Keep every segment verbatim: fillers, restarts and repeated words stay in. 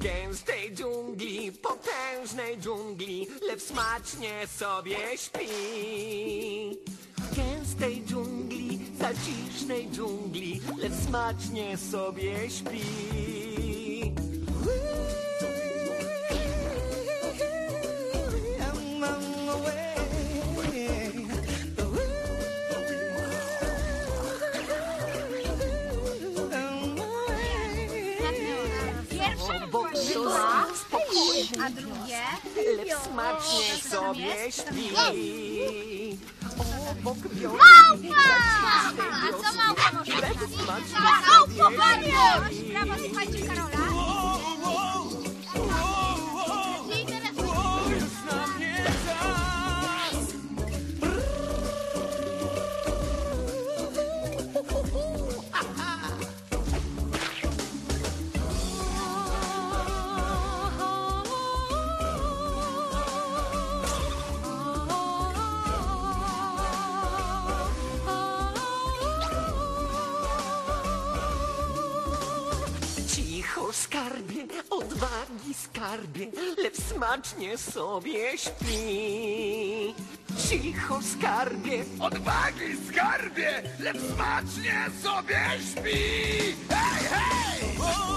gęstej dżungli, potężnej dżungli, lew smacznie sobie śpi. W gęstej dżungli, zacisznej dżungli, lew smacznie sobie śpi. A drugie? Lew smacznie sobie śpi. Obok wioski, Małpa! A co małpa może lew robić? smacznie Małpo, sobie Mario! śpi. Brawa, słuchajcie Karola. I teraz... Już na mnie czas. Cicho skarbie, odwagi skarbie, lew smacznie sobie śpi. Cicho skarbie, Odwagi skarbie, lew smacznie sobie śpi! Hej, hej!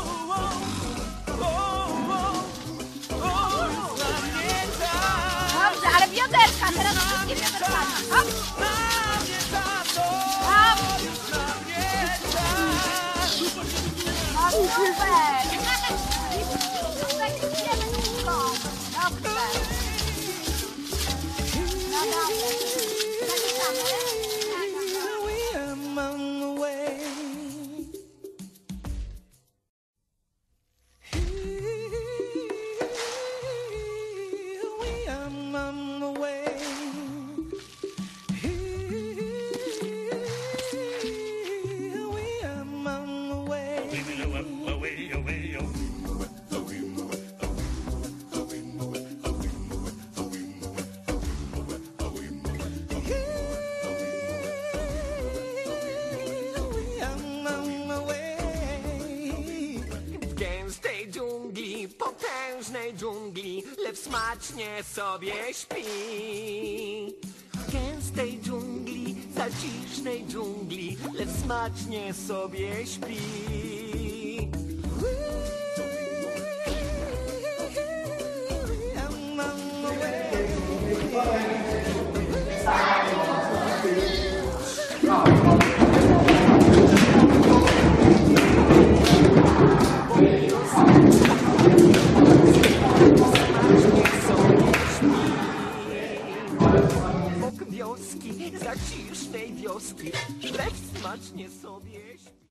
Dobrze, ale bioderka, teraz wszystkie bioderkami. Hop! Hop! No super! Super, idziemy szybko. Dobrze. No dobrze. Zaczynamy. w gęstej dżungli, potężnej dżungli, lew smacznie sobie śpi. W gęstej dżungli, zacisznej dżungli, lew smacznie sobie śpi. Obok wioski, zacisznej wioski, lew smacznie sobie śpi.